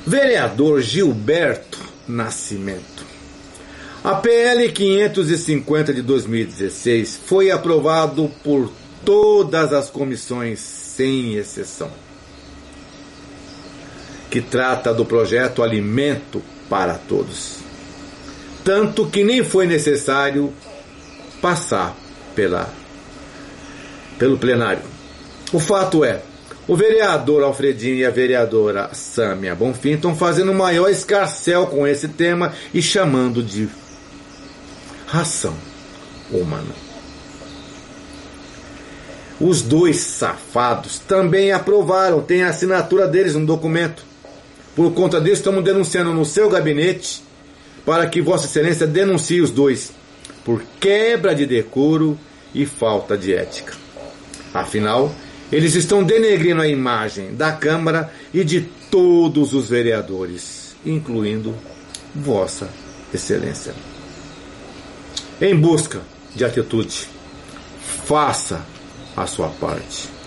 Vereador Gilberto Nascimento. A PL 550 de 2016 foi aprovado por todas as comissões, sem exceção, que trata do projeto Alimento para Todos. Tanto que nem foi necessário passar pelo plenário. O fato é, o vereador Alfredinho e a vereadora Sâmia Bonfim estão fazendo o maior escarcéu com esse tema e chamando de ração humana. Os dois safados também aprovaram, tem a assinatura deles no documento. Por conta disso, estamos denunciando no seu gabinete para que Vossa Excelência denuncie os dois por quebra de decoro e falta de ética. Afinal, eles estão denegrindo a imagem da Câmara e de todos os vereadores, incluindo Vossa Excelência. Em busca de atitude, faça a sua parte.